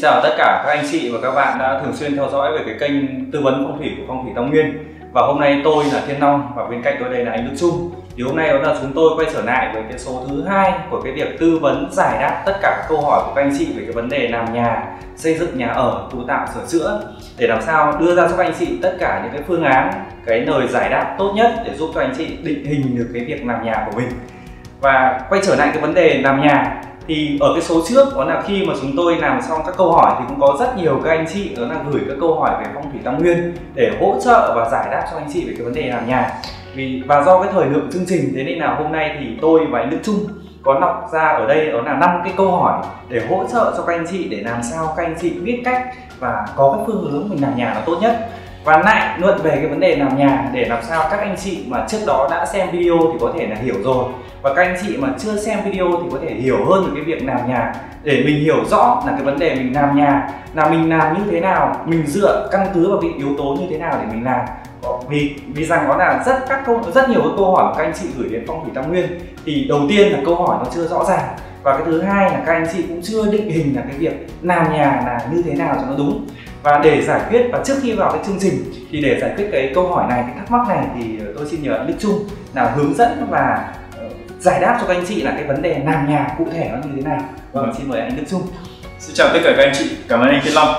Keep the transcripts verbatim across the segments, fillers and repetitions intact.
chào tất cả các anh chị và các bạn đã thường xuyên theo dõi về cái kênh tư vấn phong thủy của Phong thủy Tam Nguyên. Và hôm nay tôi là Thiên Long và bên cạnh tôi đây là anh Đức Trung. Thì hôm nay đó là chúng tôi quay trở lại với cái số thứ hai của cái việc tư vấn giải đáp tất cả các câu hỏi của các anh chị về cái vấn đề làm nhà, xây dựng nhà ở, tu tạo, sửa chữa, để làm sao đưa ra cho các anh chị tất cả những cái phương án, cái lời giải đáp tốt nhất để giúp các anh chị định hình được cái việc làm nhà của mình. Và quay trở lại cái vấn đề làm nhà, thì ở cái số trước đó là khi mà chúng tôi làm xong các câu hỏi thì cũng có rất nhiều các anh chị đó là gửi các câu hỏi về phong thủy Tam Nguyên để hỗ trợ và giải đáp cho anh chị về cái vấn đề làm nhà. Vì và do cái thời lượng chương trình, thế nên là hôm nay thì tôi và anh Đức Trung có lọc ra ở đây đó là năm cái câu hỏi để hỗ trợ cho các anh chị, để làm sao các anh chị biết cách và có cái phương hướng mình làm nhà nó tốt nhất. Và lại luận về cái vấn đề làm nhà để làm sao các anh chị mà trước đó đã xem video thì có thể là hiểu rồi, và các anh chị mà chưa xem video thì có thể hiểu hơn về cái việc làm nhà, để mình hiểu rõ là cái vấn đề mình làm nhà là mình làm như thế nào, mình dựa căn cứ vào cái yếu tố như thế nào để mình làm. Vì vì rằng đó là rất các câu rất nhiều cái câu hỏi mà các anh chị gửi đến Phong thủy Tam Nguyên, thì đầu tiên là câu hỏi nó chưa rõ ràng, và cái thứ hai là các anh chị cũng chưa định hình là cái việc làm nhà là như thế nào cho nó đúng. Và để giải quyết, và trước khi vào cái chương trình thì để giải quyết cái câu hỏi này, cái thắc mắc này, thì tôi xin nhờ anh Đức Trung là hướng dẫn và uh, giải đáp cho các anh chị là cái vấn đề làm nhà cụ thể nó như thế nào. Vâng, xin mời anh Đức Trung. Xin chào tất cả các anh chị, cảm ơn anh Thiên Long.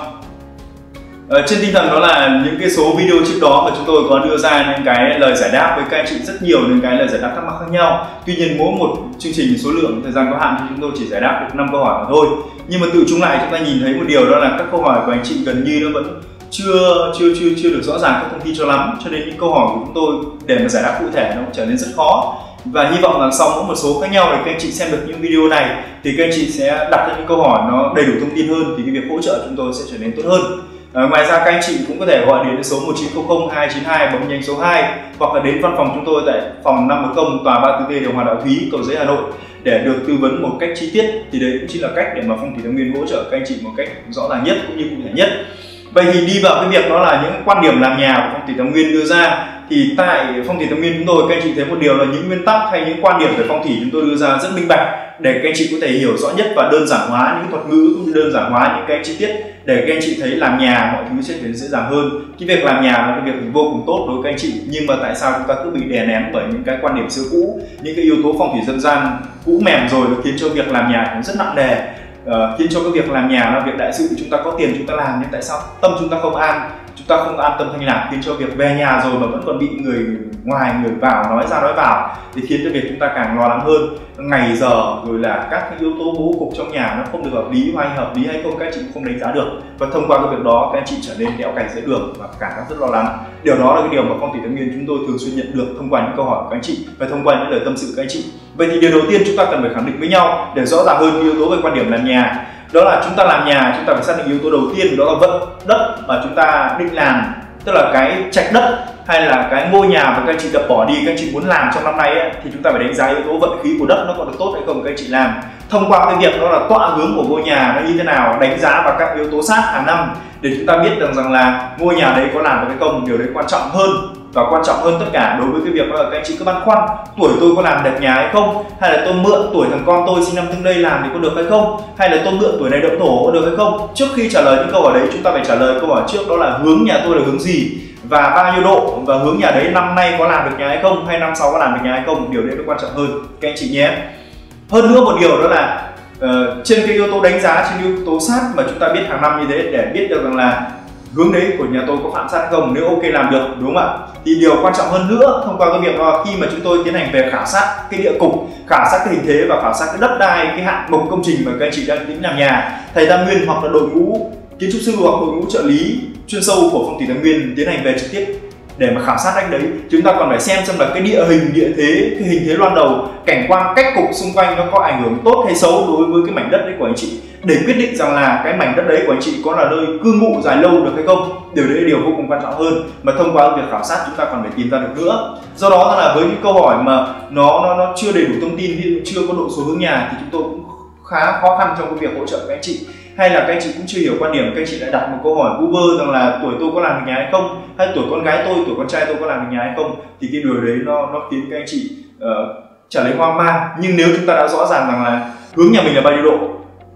Ờ, trên tinh thần đó là những cái số video trước đó mà chúng tôi có đưa ra những cái lời giải đáp với các anh chị rất nhiều những cái lời giải đáp thắc mắc khác nhau. Tuy nhiên mỗi một chương trình số lượng thời gian có hạn thì chúng tôi chỉ giải đáp được năm câu hỏi mà thôi. Nhưng mà tự chung lại chúng ta nhìn thấy một điều, đó là các câu hỏi của anh chị gần như nó vẫn chưa chưa chưa chưa được rõ ràng các thông tin cho lắm, cho nên những câu hỏi của chúng tôi để mà giải đáp cụ thể nó cũng trở nên rất khó. Và hy vọng là sau mỗi một số khác nhau để các anh chị xem được những video này thì các anh chị sẽ đặt ra những câu hỏi nó đầy đủ thông tin hơn, thì cái việc hỗ trợ chúng tôi sẽ trở nên tốt hơn. À, ngoài ra các anh chị cũng có thể gọi đến số một chín không không hai chín hai bấm nhanh số hai, hoặc là đến văn phòng chúng tôi tại phòng năm một không tòa ba tư T đường Hòa Đạo Thúy, Cầu Giấy, Hà Nội để được tư vấn một cách chi tiết. Thì đấy cũng chính là cách để mà Phong thủy Tam Nguyên hỗ trợ các anh chị một cách rõ ràng nhất cũng như cụ thể nhất. Vậy thì đi vào cái việc đó là những quan điểm làm nhà của Phong thủy Tam Nguyên đưa ra, thì tại Phong thủy Tam Nguyên chúng tôi, các anh chị thấy một điều là những nguyên tắc hay những quan điểm về phong thủy chúng tôi đưa ra rất minh bạch để các anh chị có thể hiểu rõ nhất và đơn giản hóa những thuật ngữ cũng như đơn giản hóa những cái chi tiết để các anh chị thấy làm nhà mọi thứ sẽ trở nên dễ dàng hơn. Cái việc làm nhà là cái việc vô cùng tốt đối với các anh chị, nhưng mà tại sao chúng ta cứ bị đè nén bởi những cái quan điểm xưa cũ, những cái yếu tố phong thủy dân gian cũ mềm rồi, nó khiến cho việc làm nhà cũng rất nặng nề, uh, khiến cho cái việc làm nhà là việc đại sự. Chúng ta có tiền chúng ta làm, nhưng tại sao tâm chúng ta không an, chúng ta không an tâm thanh lạc, khiến cho việc về nhà rồi mà vẫn còn bị người ngoài người vào nói ra nói vào, thì khiến cho việc chúng ta càng lo lắng hơn. Ngày giờ rồi là các cái yếu tố bố cục trong nhà nó không được hợp lý, hay hợp lý hay không các anh chị không đánh giá được, và thông qua cái việc đó các anh chị trở nên kéo cày giữa đường và cảm giác rất lo lắng. Điều đó là cái điều mà Phong thủy Tam Nguyên chúng tôi thường xuyên nhận được thông qua những câu hỏi của các anh chị và thông qua những lời tâm sự của các anh chị. Vậy thì điều đầu tiên chúng ta cần phải khẳng định với nhau để rõ ràng hơn yếu tố về quan điểm làm nhà, đó là chúng ta làm nhà chúng ta phải xác định yếu tố đầu tiên, đó là vận đất mà chúng ta định làm, tức là cái trạch đất hay là cái ngôi nhà mà các anh chị đập bỏ đi, các anh chị muốn làm trong năm nay ấy, thì chúng ta phải đánh giá yếu tố vận khí của đất nó còn được tốt hay không các anh chị làm. Thông qua cái việc đó là tọa hướng của ngôi nhà nó như thế nào, đánh giá vào các yếu tố sát hàng năm để chúng ta biết rằng rằng là ngôi nhà đấy có làm được hay không. Điều đấy quan trọng hơn, và quan trọng hơn tất cả đối với cái việc đó là các anh chị cứ băn khoăn tuổi tôi có làm đẹp nhà hay không, hay là tôi mượn tuổi thằng con tôi sinh năm tương đây làm thì có được hay không, hay là tôi mượn tuổi này đậu thổ có được hay không. Trước khi trả lời những câu hỏi đấy, chúng ta phải trả lời câu hỏi trước, đó là hướng nhà tôi là hướng gì và bao nhiêu độ, và hướng nhà đấy năm nay có làm được nhà hay không, hay năm sau có làm được nhà hay không. Điều đấy nó quan trọng hơn các anh chị nhé. Hơn nữa một điều đó là uh, trên cái yếu tố đánh giá, trên yếu tố sát mà chúng ta biết hàng năm như thế, để biết được rằng là hướng đấy của nhà tôi có phạm sát không. Nếu ok làm được, đúng không ạ, thì điều quan trọng hơn nữa thông qua cái việc đó, khi mà chúng tôi tiến hành về khảo sát cái địa cục, khảo sát cái hình thế và khảo sát cái đất đai, cái hạng mục công trình mà các anh chị đang tính làm nhà, thầy Tam Nguyên hoặc là đội ngũ kiến trúc sư hoặc đội ngũ trợ lý chuyên sâu của Phong thủy Tam Nguyên tiến hành về trực tiếp để mà khảo sát anh đấy. Chúng ta còn phải xem xem là cái địa hình, địa thế, cái hình thế loan đầu, cảnh quan, cách cục xung quanh nó có ảnh hưởng tốt hay xấu đối với cái mảnh đất đấy của anh chị, để quyết định rằng là cái mảnh đất đấy của anh chị có là nơi cư ngụ dài lâu được hay không. Điều đấy là điều vô cùng quan trọng hơn mà thông qua việc khảo sát chúng ta còn phải tìm ra được nữa. Do đó là với những câu hỏi mà nó nó, nó chưa đầy đủ thông tin, ví dụ chưa có độ số hướng nhà, thì chúng tôi cũng khá khó khăn trong cái việc hỗ trợ các anh chị. Hay là các anh chị cũng chưa hiểu quan điểm, các anh chị lại đặt một câu hỏi vu vơ rằng là tuổi tôi có làm được nhà hay không, hay tuổi con gái tôi, tuổi con trai tôi có làm được nhà hay không, thì cái điều đấy nó nó khiến các anh chị uh, trả lời hoang mang. Nhưng nếu chúng ta đã rõ ràng rằng là hướng nhà mình là bao nhiêu độ,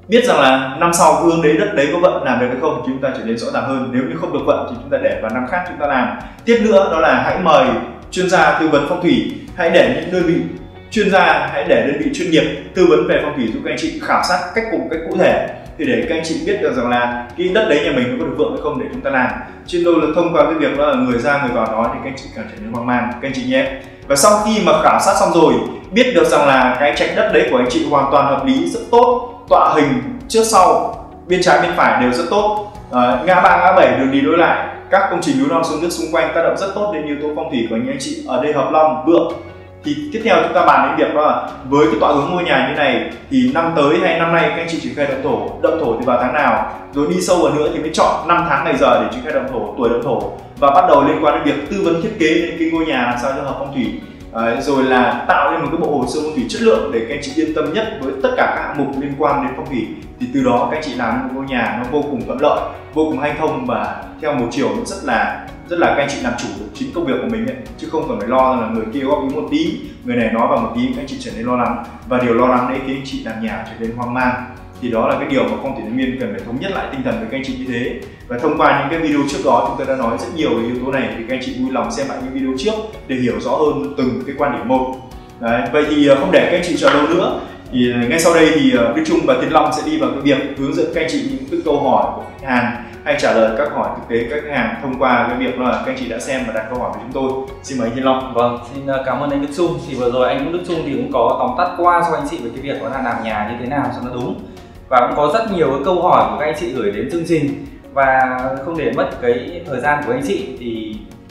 biết rằng là năm sau hướng đấy đất đấy có vận làm được hay không, chúng ta trở nên rõ ràng hơn. Nếu như không được vận thì chúng ta để vào năm khác chúng ta làm. Tiếp nữa đó là hãy mời chuyên gia tư vấn phong thủy, hãy để những đơn vị chuyên gia, hãy để đơn vị chuyên nghiệp tư vấn về phong thủy giúp các anh chị khảo sát cách cùng cách cụ thể, thì để các anh chị biết được rằng là cái đất đấy nhà mình có được vượng hay không để chúng ta làm. Trên đâu là thông qua cái việc đó là người ra người vào nói thì các anh chị càng trở nên hoang mang các anh chị nhé. Và sau khi mà khảo sát xong rồi, biết được rằng là cái trạch đất đấy của anh chị hoàn toàn hợp lý, rất tốt, tọa hình trước sau, bên trái bên phải đều rất tốt, à, ngã ba ngã bảy đường đi đối lại, các công trình núi non sông nước xung quanh tác động rất tốt đến yếu tố phong thủy của anh chị ở đây hợp long vượng. Thì tiếp theo chúng ta bàn đến việc đó là với cái tọa hướng ngôi nhà như này thì năm tới hay năm nay các anh chị triển khai động thổ, động thổ thì vào tháng nào, rồi đi sâu vào nữa thì mới chọn năm tháng ngày giờ để triển khai động thổ, tuổi động thổ, và bắt đầu liên quan đến việc tư vấn thiết kế lên cái ngôi nhà làm sao cho hợp phong thủy. À, rồi là tạo nên một cái bộ hồ sơ phong thủy chất lượng để các anh chị yên tâm nhất với tất cả các hạng mục liên quan đến phong thủy, thì từ đó các anh chị làm một ngôi nhà nó vô cùng thuận lợi, vô cùng hanh thông và theo một chiều nó rất là rất là các anh chị làm chủ được chính công việc của mình ấy, chứ không cần phải lo là người kia góp ý một tí, người này nói vào một tí, các anh chị trở nên lo lắng, và điều lo lắng đấy khiến anh chị làm nhà trở nên hoang mang. Thì đó là cái điều mà phong thủy Thái Nguyên cần phải thống nhất lại tinh thần với các anh chị như thế. Và thông qua những cái video trước đó chúng tôi đã nói rất nhiều về yếu tố này, thì các anh chị vui lòng xem lại những video trước để hiểu rõ hơn từng cái quan điểm một. Đấy, vậy thì không để các anh chị chờ lâu nữa, thì ngay sau đây thì Đức Trung và Tiến Long sẽ đi vào cái việc hướng dẫn các anh chị những cái câu hỏi của khách hàng hay trả lời các hỏi thực tế các khách hàng thông qua cái việc là các anh chị đã xem và đặt câu hỏi với chúng tôi. Xin mời anh Tiến Long. Vâng, xin cảm ơn anh Đức Trung. Thì vừa rồi anh Đức Trung thì cũng có tóm tắt qua cho anh chị về cái việc đó là làm nhà như thế nào cho nó đúng, và cũng có rất nhiều cái câu hỏi của các anh chị gửi đến chương trình. Và không để mất cái thời gian của anh chị thì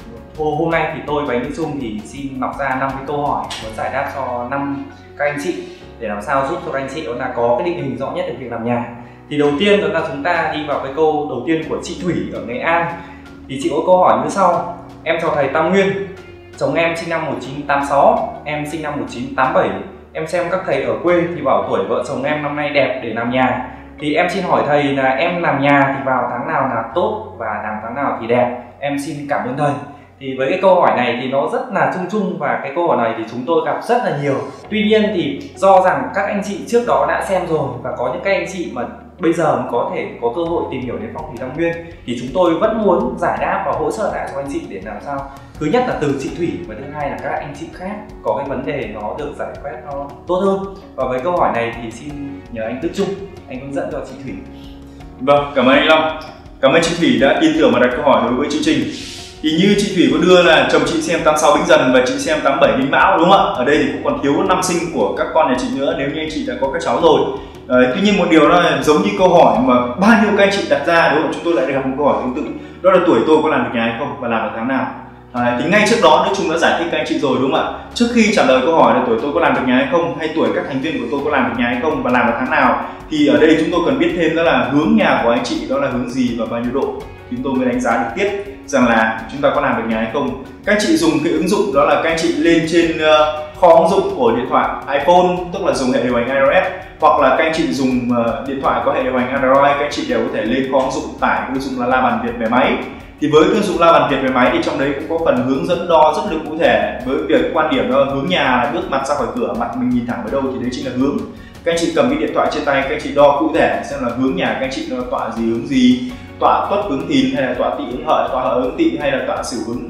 hôm nay thì tôi và anh Đức Trung thì xin lọc ra năm cái câu hỏi muốn giải đáp cho năm các anh chị để làm sao giúp cho các anh chị đó là có cái định hình rõ nhất về việc làm nhà. Thì đầu tiên đó là chúng ta đi vào cái câu đầu tiên của chị Thủy ở Nghệ An. Thì chị có câu hỏi như sau: em chào thầy Tam Nguyên, chồng em sinh năm một nghìn chín trăm tám mươi sáu, em sinh năm một nghìn chín trăm tám mươi bảy. Em xem các thầy ở quê thì bảo tuổi vợ chồng em năm nay đẹp để làm nhà. Thì em xin hỏi thầy là em làm nhà thì vào tháng nào là tốt và làm tháng nào thì đẹp? Em xin cảm ơn thầy. Thì với cái câu hỏi này thì nó rất là chung chung, và cái câu hỏi này thì chúng tôi gặp rất là nhiều. Tuy nhiên thì do rằng các anh chị trước đó đã xem rồi, và có những các anh chị mà bây giờ có thể có cơ hội tìm hiểu đến phong thủy Tam Nguyên, thì chúng tôi vẫn muốn giải đáp và hỗ trợ lại cho anh chị để làm sao thứ nhất là từ chị Thủy, và thứ hai là các anh chị khác có cái vấn đề nó được giải quyết nó tốt hơn. Và với câu hỏi này thì xin nhờ anh Đức Trung anh hướng dẫn cho chị Thủy. Vâng, cảm ơn anh Long. Cảm ơn chị Thủy đã tin tưởng và đặt câu hỏi đối với chương trình. Thì như chị Thủy có đưa là chồng chị xem tám mươi sáu Bính Dần và chị xem tám mươi bảy Đinh Mão, đúng không ạ? Ở đây thì cũng còn thiếu năm sinh của các con nhà chị nữa nếu như anh chị đã có các cháu rồi. Đấy, tuy nhiên một điều đó là giống như câu hỏi mà bao nhiêu các anh chị đặt ra, đúng không? Chúng tôi lại gặp một câu hỏi tương tự, đó là tuổi tôi có làm được nhà hay không và làm được tháng nào. À, thì ngay trước đó Đức Trung đã giải thích các anh chị rồi, đúng không ạ? Trước khi trả lời câu hỏi là tuổi tôi có làm được nhà hay không, hay tuổi các thành viên của tôi có làm được nhà hay không và làm được tháng nào, thì ở đây chúng tôi cần biết thêm đó là hướng nhà của anh chị đó là hướng gì và bao nhiêu độ, chúng tôi mới đánh giá được tiếp rằng là chúng ta có làm được nhà hay không. Các anh chị dùng cái ứng dụng đó là các anh chị lên trên uh, kho ứng dụng của điện thoại iPhone, tức là dùng hệ điều hành iOS, hoặc là các anh chị dùng uh, điện thoại có hệ điều hành Android, các anh chị đều có thể lên kho ứng dụng tải cái ứng dụng là La Bàn Việt về máy. Thì với cái ứng dụng La Bàn Việt về máy thì trong đấy cũng có phần hướng dẫn đo rất là cụ thể, với việc quan điểm đó hướng nhà bước mặt ra khỏi cửa, mặt mình nhìn thẳng vào đâu thì đấy chính là hướng. Các anh chị cầm cái điện thoại trên tay, các anh chị đo cụ thể xem là hướng nhà các anh chị nó tọa gì hướng gì, tọa tuất hướng thìn hay là tọa tỵ hướng hợi, tọa hợi hướng tỵ hay là tọa sửu hướng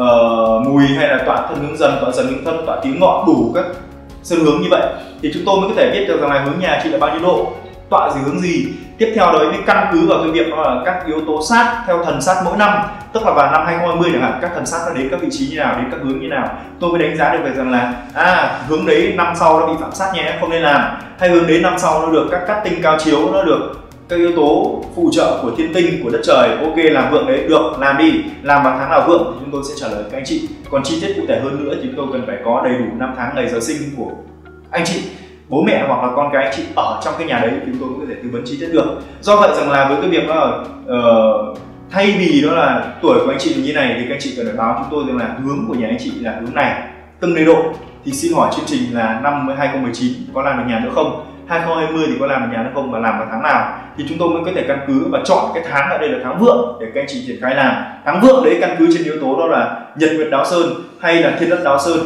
uh, mùi, hay là tọa thân hướng dần, tọa dần hướng thân, tọa tiếng ngọ, đủ các sơn hướng như vậy thì chúng tôi mới có thể biết được rằng là hướng nhà chị là bao nhiêu độ, tọa gì hướng gì. Tiếp theo đó mới căn cứ vào cái việc đó là các yếu tố sát theo thần sát mỗi năm, tức là vào năm hai không hai không chẳng hạn, các thần sát nó đến các vị trí như nào, đến các hướng như nào, tôi mới đánh giá được về rằng là à hướng đấy năm sau nó bị phạm sát nhé, không nên làm, hay hướng đấy năm sau nó được các cát tinh cao chiếu, nó được các yếu tố phụ trợ của thiên tinh, của đất trời, ok làm vượng đấy, được làm đi, làm vào tháng nào vượng thì chúng tôi sẽ trả lời các anh chị. Còn chi tiết cụ thể hơn nữa thì chúng tôi cần phải có đầy đủ năm tháng ngày giờ sinh của anh chị, bố mẹ hoặc là con cái anh chị ở trong cái nhà đấy thì chúng tôi cũng có thể tư vấn chi tiết được. Do vậy rằng là với cái việc đó là uh, thay vì đó là tuổi của anh chị như này thì các anh chị cần phải báo chúng tôi rằng là hướng của nhà anh chị là hướng này, từng đầy độ. Thì xin hỏi chương trình là năm hai không một chín có làm được nhà nữa không, hai không hai không thì có làm được nhà nữa không và làm vào tháng nào, thì chúng tôi mới có thể căn cứ và chọn cái tháng ở đây là tháng vượng để các anh chị triển khai làm. Tháng vượng đấy căn cứ trên yếu tố đó là nhật nguyệt đáo sơn hay là thiên đất đáo sơn.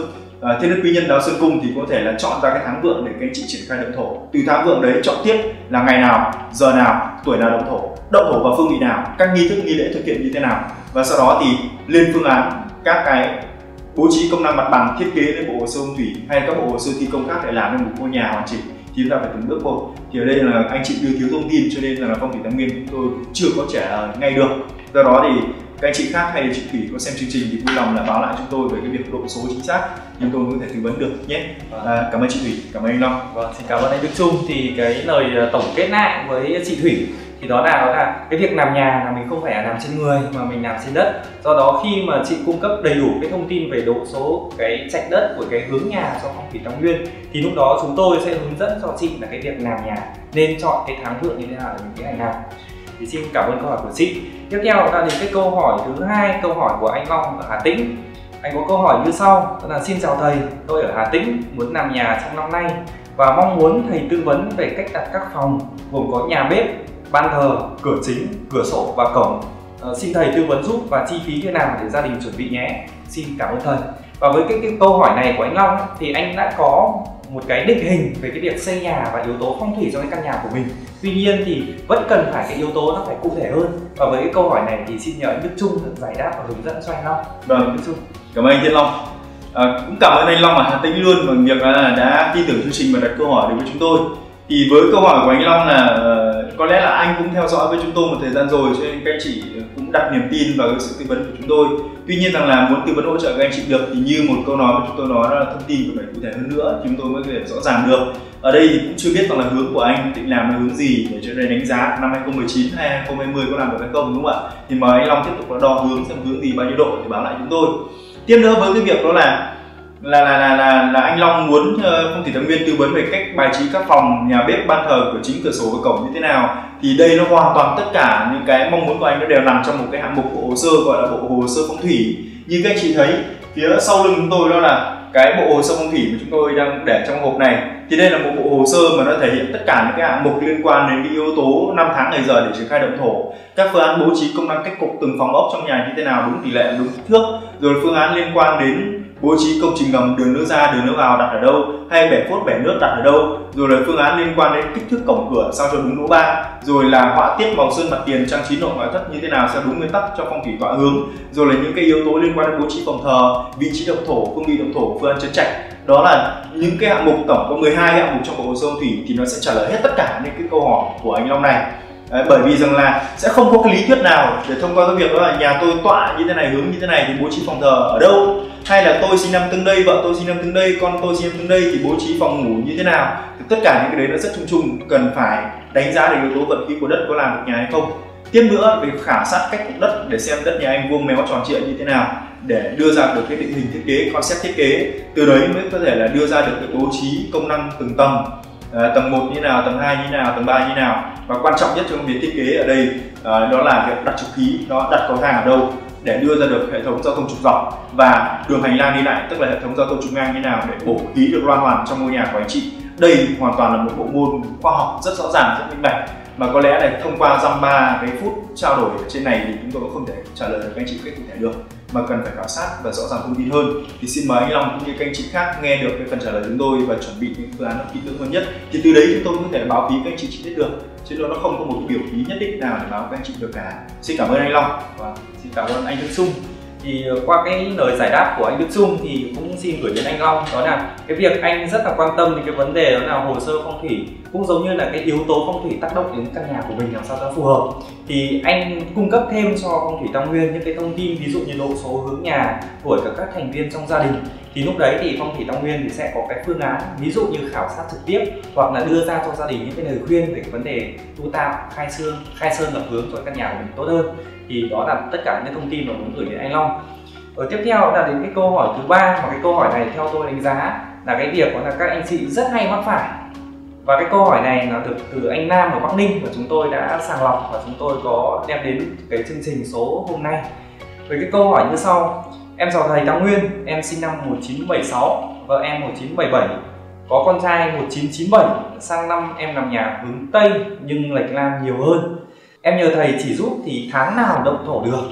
uh, thiên đức quý nhân đáo sơn cung thì có thể là chọn ra cái tháng vượng để các anh chị triển khai động thổ. Từ tháng vượng đấy chọn tiếp là ngày nào, giờ nào, tuổi nào động thổ, động thổ vào phương vị nào, các nghi thức nghi lễ thực hiện như thế nào, và sau đó thì lên phương án các cái bố trí công năng mặt bằng, thiết kế lên bộ hồ sơ phong thủy hay các bộ hồ sơ thi công khác để làm nên một ngôi nhà hoàn chỉnh, thì chúng ta phải từng bước một. Thì ở đây là anh chị đưa thiếu thông tin cho nên là phong thủy Tam Nguyên chúng tôi chưa có trả lời ngay được. Do đó thì các anh chị khác hay chị Thủy có xem chương trình thì vui lòng là báo lại chúng tôi về cái việc độ số chính xác, nhưng tôi có thể tư vấn được nhé. À, cảm ơn chị Thủy, cảm ơn anh Long. Vâng, xin cảm ơn anh Đức Trung. Thì cái lời tổng kết lại với chị Thủy thì đó là đó là cái việc làm nhà là mình không phải là làm trên người mà mình làm trên đất. Do đó khi mà chị cung cấp đầy đủ cái thông tin về độ số cái trạch đất của cái hướng nhà cho phong thủy Tam Nguyên thì lúc đó chúng tôi sẽ hướng dẫn cho chị là cái việc làm nhà nên chọn cái tháng vượng như thế nào để mình tiến hành làm. Thì xin cảm ơn câu hỏi của chị. Tiếp theo là đến cái câu hỏi thứ hai, câu hỏi của anh Long ở Hà Tĩnh. Anh có câu hỏi như sau, đó là: xin chào thầy, tôi ở Hà Tĩnh muốn làm nhà trong năm nay và mong muốn thầy tư vấn về cách đặt các phòng gồm có nhà bếp, ban thờ, cửa chính, cửa sổ và cổng. Uh, xin thầy tư vấn giúp và chi phí như nào để gia đình chuẩn bị nhé. Xin cảm ơn thầy. Và với cái, cái câu hỏi này của anh Long thì anh đã có một cái định hình về cái việc xây nhà và yếu tố phong thủy trong cái căn nhà của mình. Tuy nhiên thì vẫn cần phải cái yếu tố nó phải cụ thể hơn. Và với cái câu hỏi này thì xin nhờ anh Đức Trung giải đáp và hướng dẫn cho anh Long. Vâng, Đức Trung. Cảm ơn anh Thiên Long. À, cũng cảm ơn anh Long ở Hà Tĩnh luôn bằng việc là đã tin tưởng chương trình và đặt câu hỏi đối với chúng tôi. Thì với câu hỏi của anh Long là uh, có lẽ là anh cũng theo dõi với chúng tôi một thời gian rồi, cho nên các anh chị cũng đặt niềm tin vào sự tư vấn của chúng tôi. Tuy nhiên rằng là muốn tư vấn hỗ trợ các anh chị được thì như một câu nói mà chúng tôi nói đó là thông tin phải cụ thể hơn nữa chúng tôi mới có thể rõ ràng được. Ở đây thì cũng chưa biết rằng là hướng của anh định làm là hướng gì để cho nên đánh giá năm hai không một chín hay hai không hai mươi có làm được hay không, đúng không ạ? Thì mời anh Long tiếp tục là đo hướng xem hướng gì bao nhiêu độ thì báo lại chúng tôi. Tiếp nữa với cái việc đó là là là là là, là anh Long muốn uh, phong thủy Tam Nguyên tư vấn về cách bài trí các phòng, nhà bếp, ban thờ, cửa chính, cửa sổ và cổng như thế nào, thì đây nó hoàn toàn tất cả những cái mong muốn của anh nó đều nằm trong một cái hạng mục bộ hồ sơ gọi là bộ hồ sơ phong thủy. Như các anh chị thấy phía sau lưng chúng tôi đó là cái bộ hồ sơ phong thủy mà chúng tôi đang để trong hộp này, thì đây là một bộ hồ sơ mà nó thể hiện tất cả những cái hạng mục liên quan đến cái yếu tố năm tháng ngày giờ để triển khai động thổ, các phương án bố trí công năng cách cục từng phòng ốc trong nhà như thế nào đúng tỷ lệ, đúng kích thước, rồi phương án liên quan đến bố trí công trình ngầm, đường nước ra, đường nước vào đặt ở đâu, hay bể phốt, bể nước đặt ở đâu, rồi là phương án liên quan đến kích thước cổng cửa sao cho đúng lỗ ba, rồi là họa tiết màu sơn mặt tiền, trang trí nội ngoại thất như thế nào sao đúng nguyên tắc cho phong thủy tọa hướng, rồi là những cái yếu tố liên quan đến bố trí phòng thờ, vị trí động thổ, phương vị động thổ, phương án trấn trạch. Đó là những cái hạng mục, tổng có mười hai hạng mục trong bộ hồ sơ phong thủy thì nó sẽ trả lời hết tất cả những cái câu hỏi của anh Long này. Đấy, bởi vì rằng là sẽ không có cái lý thuyết nào để thông qua cái việc đó là nhà tôi tọa như thế này, hướng như thế này thì bố trí phòng thờ ở đâu, hay là tôi sinh năm tương đây, vợ tôi sinh năm tương đây, con tôi sinh năm tương đây thì bố trí phòng ngủ như thế nào. Thì tất cả những cái đấy nó rất chung chung, cần phải đánh giá được yếu tố vận khí của đất có làm được nhà hay không. Tiếp nữa về khảo sát cách cục đất để xem đất nhà anh vuông méo tròn trịa như thế nào để đưa ra được cái định hình thiết kế, concept thiết kế, từ đấy mới có thể là đưa ra được cái bố trí công năng từng tầng. À, tầng một như nào, tầng hai như nào, tầng ba như nào, và quan trọng nhất trong việc thiết kế ở đây à, đó là việc đặt trục khí, đó đặt cầu thang ở đâu để đưa ra được hệ thống giao thông trục dọc và đường hành lang đi lại, tức là hệ thống giao thông trục ngang như nào để bổ khí được loan hoàn trong ngôi nhà của anh chị. Đây hoàn toàn là một bộ môn khoa học rất rõ ràng, rất minh bạch, mà có lẽ là thông qua dăm ba cái phút trao đổi ở trên này thì chúng tôi cũng không thể trả lời được các anh chị cách cụ thể được, mà cần phải khảo sát và rõ ràng thông tin hơn. Thì xin mời anh Long cũng như các anh chị khác nghe được cái phần trả lời của chúng tôi và chuẩn bị những phương án kỹ lưỡng hơn nhất, thì từ đấy chúng tôi có thể báo phí các anh chị chi tiết được, chứ nó không có một cái biểu phí nhất định nào để báo các anh chị được cả. Xin cảm ơn anh Long và xin cảm ơn anh Đức Trung. Thì qua cái lời giải đáp của anh Đức Trung thì cũng xin gửi đến anh Long, đó là cái việc anh rất là quan tâm đến cái vấn đề đó là hồ sơ phong thủy, cũng giống như là cái yếu tố phong thủy tác động đến căn nhà của mình làm sao cho phù hợp. Thì anh cung cấp thêm cho phong thủy Tam Nguyên những cái thông tin ví dụ như độ số, hướng nhà, tuổi của các thành viên trong gia đình. Thì lúc đấy thì phong thủy Tam Nguyên thì sẽ có cái phương án ví dụ như khảo sát trực tiếp hoặc là đưa ra cho gia đình những cái lời khuyên về cái vấn đề tu tạo, khai sơn, khai sơn lập hướng cho căn nhà của mình tốt hơn. Thì đó là tất cả những thông tin mà muốn gửi đến anh Long. Ở tiếp theo là đến cái câu hỏi thứ ba, và cái câu hỏi này theo tôi đánh giá là cái việc là các anh chị rất hay mắc phải. Và cái câu hỏi này là được từ anh Nam ở Bắc Ninh và chúng tôi đã sàng lọc và chúng tôi có đem đến cái chương trình số hôm nay. Với cái câu hỏi như sau: em chào thầy Tam Nguyên, em sinh năm một nghìn chín trăm bảy mươi sáu, vợ em một nghìn chín trăm bảy mươi bảy, có con trai một nghìn chín trăm chín mươi bảy. Sang năm em làm nhà hướng Tây nhưng lệch Nam nhiều hơn. Em nhờ thầy chỉ giúp thì tháng nào động thổ được.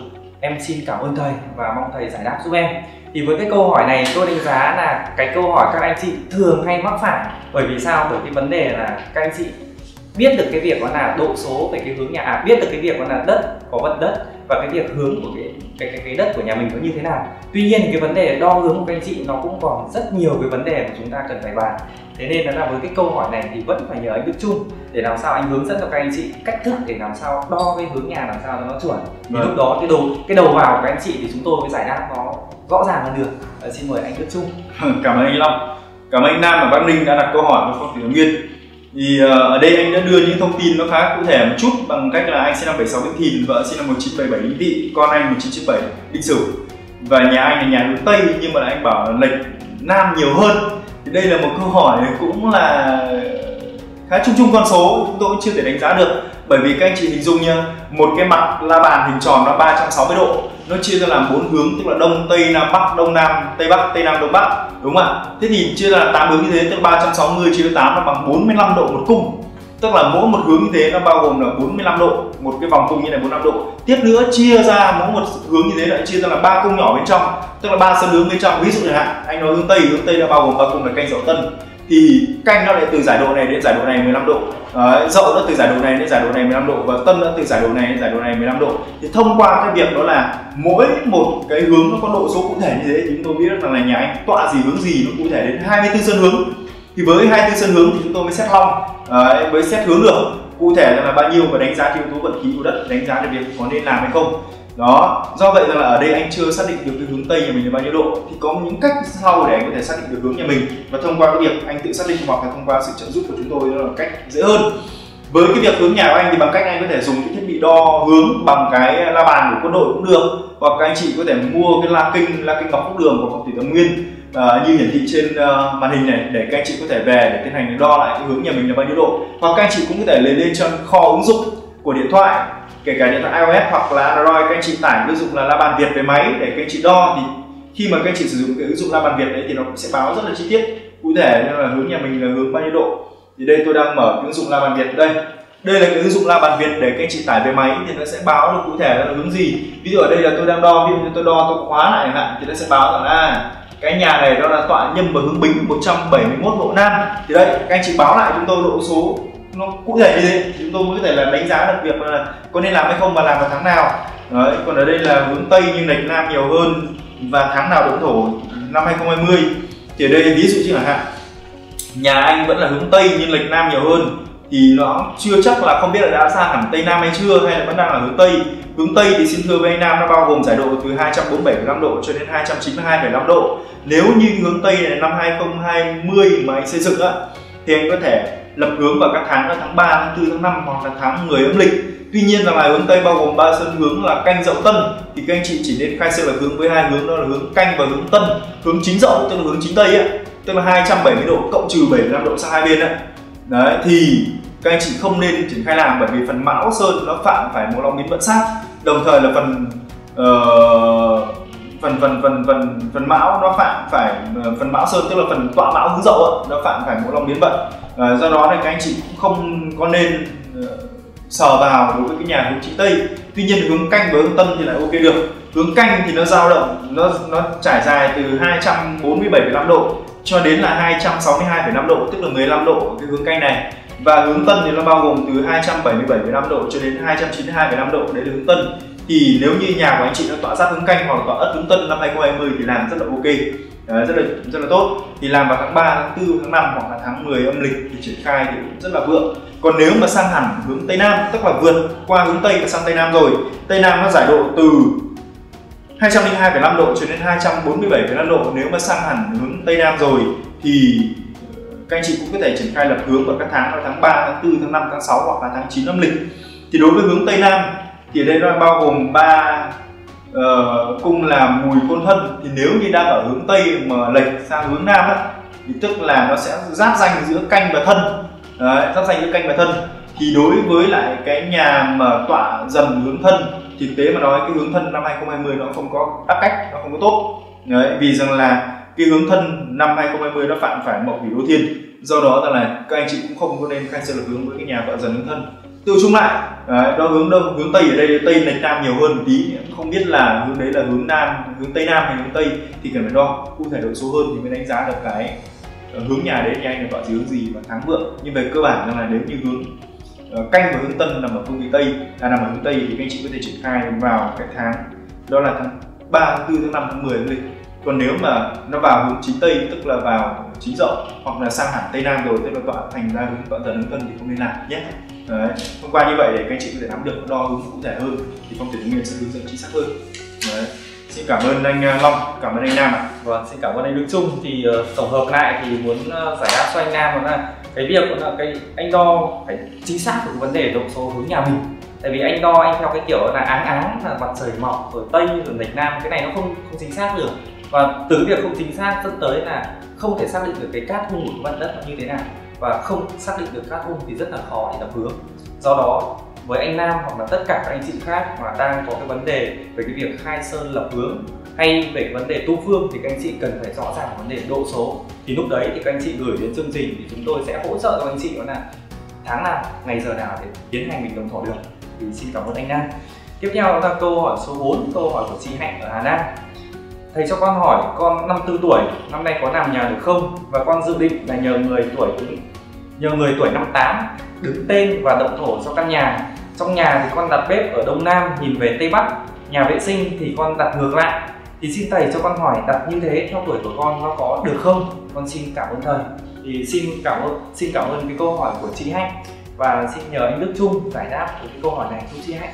em xin cảm ơn thầy và mong thầy giải đáp giúp em. Thì với cái câu hỏi này tôi đánh giá là cái câu hỏi các anh chị thường hay mắc phải. Bởi vì sao? Bởi cái vấn đề là các anh chị biết được cái việc đó là độ số về cái hướng nhà, à, biết được cái việc đó là đất có vận đất và cái việc hướng của cái cái cái, cái đất của nhà mình nó như thế nào. Tuy nhiên cái vấn đề đo hướng của các anh chị nó cũng còn rất nhiều cái vấn đề mà chúng ta cần phải bàn. Thế nên là với cái câu hỏi này thì vẫn phải nhờ anh Đức Trung để làm sao anh hướng dẫn cho các anh chị cách thức để làm sao đo cái hướng nhà làm sao cho nó chuẩn. Thì lúc đó cái đầu cái đầu vào của các anh chị thì chúng tôi mới giải đáp nó rõ ràng hơn được. À, xin mời anh Đức Trung. Cảm ơn anh Long, cảm ơn anh Nam và Bắc Ninh đã đặt câu hỏi với phong thủy Thái Nguyên. Thì uh, ở đây anh đã đưa những thông tin nó khá cụ thể một chút bằng cách là anh sinh năm bảy sáu Bính Thìn, vợ sinh năm một chín bảy bảy Đinh Tỵ, con anh một chín chín bảy Đinh Sửu. Và nhà anh là nhà hướng Tây nhưng mà anh bảo là lệch Nam nhiều hơn. Thì đây là một câu hỏi cũng là khá chung chung con số, chúng tôi cũng chưa thể đánh giá được. Bởi vì các anh chị hình dung nha, một cái mặt la bàn hình tròn nó ba trăm sáu mươi độ, nó chia ra làm bốn hướng, tức là Đông, Tây, Nam, Bắc, Đông, Nam, Tây, Bắc, Tây, Nam, Đông, Bắc, đúng không ạ? Thế thì chia ra là tám hướng như thế, tức là ba trăm sáu mươi chia với tám nó bằng bốn mươi lăm độ một cung. Tức là mỗi một hướng như thế nó bao gồm là bốn mươi lăm độ, một cái vòng cung như này bốn mươi lăm độ. Tiếp nữa chia ra mỗi một hướng như thế lại chia ra là ba cung nhỏ bên trong, tức là ba sân hướng bên trong. Ví dụ chẳng hạn anh nói hướng Tây, hướng Tây nó bao gồm ba cung là Canh, Dậu, Tân. Thì Canh nó lại từ giải độ này đến giải độ này mười lăm độ, à, Dậu nó từ giải độ này đến giải độ này mười lăm độ và Tân nó từ giải độ này đến giải độ này mười lăm độ. Thì thông qua cái việc đó là mỗi một cái hướng nó có độ số cụ thể như thế thì chúng tôi biết rằng là nhà anh tọa gì hướng gì nó cụ thể đến hai mươi tư sân hướng. Thì với hai mươi tư sân hướng thì chúng tôi mới xét long, à, mới xét hướng được cụ thể là bao nhiêu và đánh giá yếu tố vận khí của đất, đánh giá được việc có nên làm hay không. Đó, do vậy rằng là ở đây anh chưa xác định được cái hướng Tây nhà mình là bao nhiêu độ, thì có những cách sau để anh có thể xác định được hướng nhà mình, và thông qua cái việc anh tự xác định hoặc là thông qua sự trợ giúp của chúng tôi đó là cách dễ hơn. Với cái việc hướng nhà của anh thì bằng cách anh có thể dùng cái thiết bị đo hướng bằng cái la bàn của quân đội cũng được, hoặc các anh chị có thể mua cái la kinh la kinh ngọc phúc đường của phong thủy Thái Nguyên uh, như hiển thị trên uh, màn hình này, để các anh chị có thể về để tiến hành đo lại cái hướng nhà mình là bao nhiêu độ. Hoặc các anh chị cũng có thể lấy lên trong kho ứng dụng của điện thoại, kể cả điện thoại iOS hoặc là Android, các anh chị tải ứng dụng là la bàn Việt về máy để các anh chị đo. Thì khi mà các anh chị sử dụng cái ứng dụng la bàn Việt đấy thì nó cũng sẽ báo rất là chi tiết cụ thể như là hướng nhà mình là hướng bao nhiêu độ. Thì đây tôi đang mở cái ứng dụng la bàn Việt đây. Đây là cái ứng dụng la bàn Việt để các anh chị tải về máy thì nó sẽ báo được cụ thể là hướng gì. Ví dụ ở đây là tôi đang đo, ví dụ như tôi đo tôi khóa lại chẳng hạn thì nó sẽ báo rằng là cái nhà này đó là tọa nhâm và hướng Bính một trăm bảy mươi mốt độ Nam. Thì đây các anh chị báo lại chúng tôi độ số nó cụ thể như thế, chúng tôi mới có thể là đánh giá được việc là có nên làm hay không và làm vào tháng nào. Đấy, còn ở đây là hướng Tây nhưng lệch Nam nhiều hơn và tháng nào độn thổ năm hai không hai không. Thì ở đây ví dụ như là hạn nhà anh vẫn là hướng Tây nhưng lệch Nam nhiều hơn thì nó chưa chắc là không biết là đã sang hẳn Tây Nam hay chưa, hay là vẫn đang là hướng Tây. Hướng Tây thì xin thưa với anh Nam nó bao gồm giải độ từ hai trăm bốn mươi bảy phẩy năm độ cho đến hai trăm chín mươi hai phẩy năm độ. Nếu như hướng Tây này năm hai không hai không mà anh xây dựng á thì anh có thể lập hướng vào các tháng là tháng ba, tháng tư, tháng năm hoặc là tháng mười âm lịch. Tuy nhiên là hướng Tây bao gồm ba sân hướng là Canh, Dậu, Tân thì các anh chị chỉ nên khai sơn lập hướng với hai hướng đó là hướng Canh và hướng Tân. Hướng chính Dậu tức là hướng chính Tây á, tức là hai trăm bảy mươi độ cộng trừ bảy mươi lăm độ sang hai bên đấy. Đấy thì các anh chị không nên triển khai làm, bởi vì phần Mão Sơn nó phạm phải một long biến vận sát, đồng thời là phần uh, phần phần phần phần phần Mão nó phạm phải uh, phần Mão Sơn tức là phần tọa Mão hướng Dậu ấy, nó phạm phải một long biến vận. Uh, do đó thì các anh chị cũng không có nên uh, sờ vào đối với cái nhà hướng chính Tây. Tuy nhiên hướng Canh với hướng Tân thì lại ok được. Hướng Canh thì nó dao động, nó nó trải dài từ hai trăm bốn mươi bảy phẩy năm độ cho đến là hai trăm sáu mươi hai phẩy năm độ, tức là mười lăm độ ở cái hướng Canh này. Và hướng Tân thì nó bao gồm từ hai trăm bảy mươi bảy phẩy năm độ cho đến hai trăm chín mươi hai phẩy năm độ, đấy là hướng Tân. Thì nếu như nhà của anh chị nó tọa giáp hướng Canh hoặc là tọa ất hướng Tân năm hai không hai không thì làm rất là ok, đấy, rất là rất là tốt. Thì làm vào tháng ba, tháng tư, tháng năm hoặc là tháng mười âm lịch thì triển khai thì cũng rất là vượng. Còn nếu mà sang hẳn hướng Tây Nam, tức là vượt qua hướng Tây và sang Tây Nam rồi, Tây Nam nó giải độ từ hai trăm lẻ hai phẩy năm độ cho đến hai trăm bốn mươi bảy phẩy năm độ. Nếu mà sang hẳn hướng Tây Nam rồi thì các anh chị cũng có thể triển khai lập hướng vào các tháng là tháng ba, tháng tư, tháng năm, tháng sáu hoặc là tháng chín âm lịch. Thì đối với hướng Tây Nam thì ở đây nó bao gồm ba uh, cung là Mùi, Côn, Thân. Thì nếu như đang ở hướng Tây mà lệch sang hướng Nam á, thì tức là nó sẽ giáp danh giữa Canh và Thân. Đấy, giáp danh giữa Canh và Thân. Thì đối với lại cái nhà mà tọa dần hướng Thân thì thực tế mà nói cái hướng Thân năm hai không hai không nó không có đắc cách, nó không có tốt. Đấy, vì rằng là cái hướng Thân năm hai không hai không nó phạm phải mộc thủy đô thiên, do đó là các anh chị cũng không có nên khai sơn lập hướng với cái nhà tọa dần hướng Thân. tự chung lại. Đấy, đó hướng đông, hướng tây ở đây tây lệch nam nhiều hơn một tí, không biết là hướng đấy là hướng nam, hướng tây nam hay hướng tây thì cần phải đo cụ thể độ số hơn thì mới đánh giá được cái hướng nhà đấy thì anh là chọn hướng gì và tháng vượng. Nhưng về cơ bản là nếu như hướng canh và hướng tân nằm ở phương vị tây, là nằm ở hướng tây thì các anh chị có thể triển khai vào cái tháng đó là tháng ba, tháng tư, tháng năm, tháng mười lịch. Còn nếu mà nó vào hướng chính tây, tức là vào chính dậu hoặc là sang hẳn tây nam rồi, tức là tọa thành ra hướng tọa dần hướng tân thì không nên làm nhé. Đấy, thông qua như vậy để các anh chị có thể nắm được đo hướng cụ thể hơn thì phong thủy Thái Nguyên sẽ hướng dẫn chính xác hơn. Đấy. Xin cảm ơn anh Long, cảm ơn anh Nam ạ. Vâng, xin cảm ơn anh Đức Trung. Thì uh, tổng hợp lại thì muốn uh, giải đáp cho anh Nam đó là cái việc là cái anh đo phải chính xác được vấn đề độ số hướng nhà mình. Tại vì anh đo anh theo cái kiểu là áng áng là mặt trời mọc rồi tây rồi lệch nam, cái này nó không không chính xác được. Và từ cái việc không chính xác dẫn tới là không thể xác định được cái cát hung của mặt đất nó như thế nào, và không xác định được cát hung thì rất là khó để lập hướng. Do đó với anh Nam hoặc là tất cả các anh chị khác mà đang có cái vấn đề về cái việc khai sơn lập hướng hay về cái vấn đề tu phương thì các anh chị cần phải rõ ràng vấn đề độ số. Thì lúc đấy thì các anh chị gửi đến chương trình thì chúng tôi sẽ hỗ trợ cho anh chị đó là tháng nào, ngày giờ nào để tiến hành mình đồng thổ được. Thì xin cảm ơn anh Nam. Tiếp theo đó là câu hỏi số bốn, câu hỏi của chị Hạnh ở Hà Nam. Thầy cho con hỏi, con năm mươi tư tuổi, năm nay có làm nhà được không? Và con dự định là nhờ người tuổi nhờ người tuổi năm mươi tám đứng tên và động thổ cho căn nhà. Trong nhà thì con đặt bếp ở đông nam nhìn về tây bắc, nhà vệ sinh thì con đặt ngược lại. Thì xin thầy cho con hỏi đặt như thế theo tuổi của con nó có được không? Con xin cảm ơn thầy. Thì xin cảm ơn xin cảm ơn cái câu hỏi của chị Hạnh và xin nhờ anh Đức Trung giải đáp cái câu hỏi này của chị Hạnh.